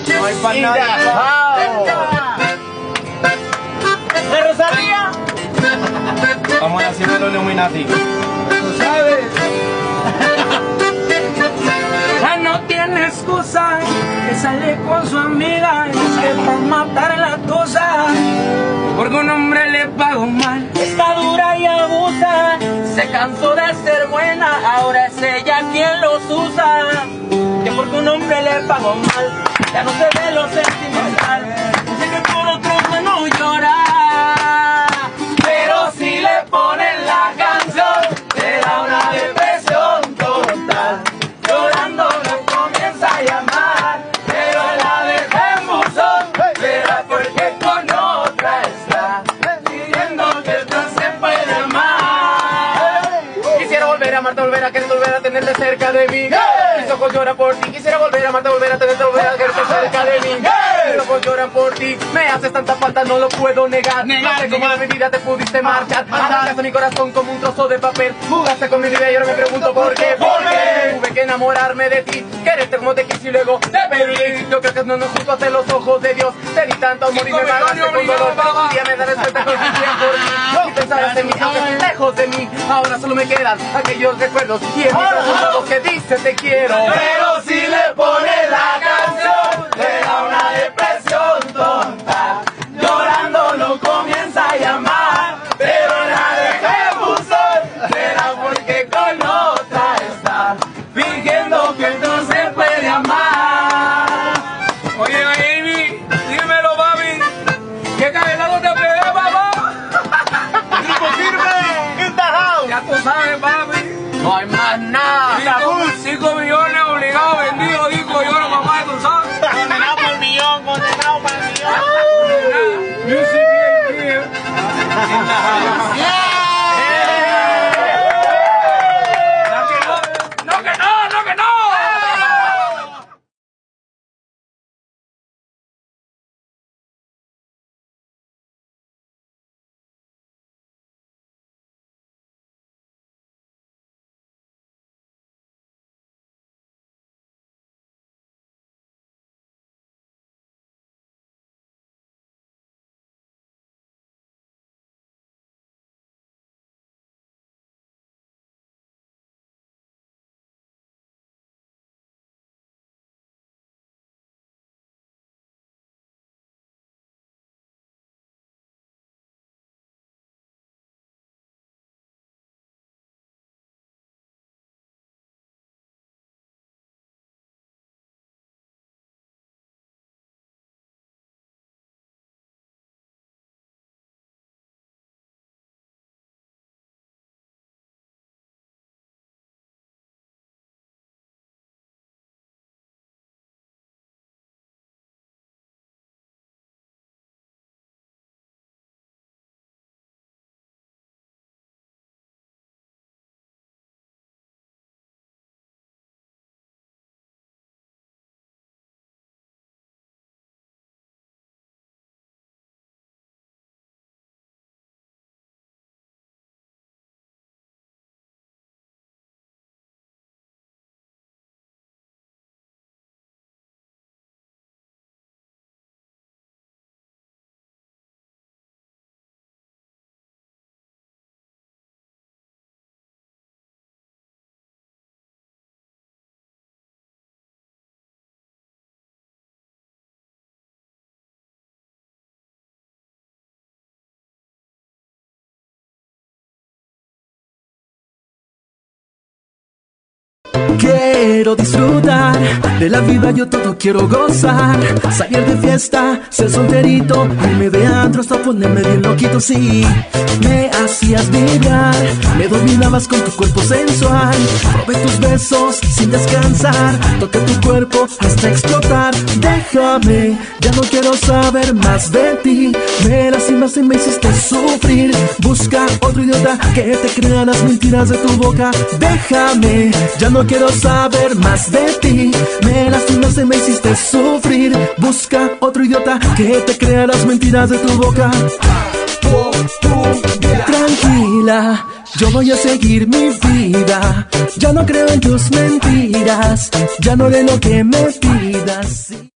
No hay para nadie. ¿De Rosalía? Vamos a hacer los Illuminati. ¿Tú sabes? Ya no tiene excusa, que sale con su amiga, y es que por matar la tusa, porque un hombre le pagó mal, está dura y abusa, se cansó de ser buena, ahora es ella quien los usa, que porque un hombre le pagó mal, ya no se ve lo sentimental, dice que por otro no llora, pero si le ponen la canción, le da una depresión total. Llorando no comienza a llamar, pero la dejé en buzón, será porque con otra está, pidiendo que esto se puede amar. Quisiera volver a amarte, volver a quererte, volver a tenerte cerca de mí. Mis ojos lloran por ti. Quisiera volver a amarte, volver a tenerte, volver a quererte cerca de mí. Mis ojos lloran por ti. Me haces tanta falta, no lo puedo negar. No sé cómo de mi vida te pudiste marchar. Arrancaste mi corazón como un trozo de papel. Jugaste con mi vida y ahora me pregunto por qué. Tuve que enamorarme de ti, quererte como te quise y luego te perdí. Yo creo que no es justo ante los ojos de Dios. Te di tanto amor y me pagaste con dolor, pero un día me daré cuenta que sufría por ti. Y pensabas en mí, aunque lejos de mí. Ahora solo me quedan aquellos recuerdos y en mis ojos que dice te quiero. Pero si le pone la canción, le da una depresión tonta. Llorando no comienza a llamar, pero la dejé buzón, será porque con otra está, fingiendo que no se puede amar. Oye, baby, dímelo, papi, ¿qué cabezado te pegué, papá? ¡Grupo Firme! ¡In the house! Ya tú sabes, papi. No hay más nada. 5 millones obligados, vendidos, dijo yo, no, mamá, tú sabes. Condenado por el millón, condenado para el millón. Music VIP, No, que no, no, que no. Quiero disfrutar de la vida, yo todo quiero gozar. Salir de fiesta, ser solterito, irme de antro hasta ponerme bien loquito, sí. Me hacías vibrar, me dominabas con tu cuerpo sensual. Probé tus besos sin descansar, toqué tu cuerpo hasta explotar. Déjame, ya no quiero saber más de ti. Me lastimaste y me hiciste sufrir. Busca otro idiota que te crea las mentiras de tu boca. Déjame, ya no quiero saber más de ti. Me lastimaste y me hiciste sufrir. Busca otro idiota que te crea las mentiras de tu boca. Tranquila, yo voy a seguir mi vida. Ya no creo en tus mentiras, ya no haré lo que me pidas.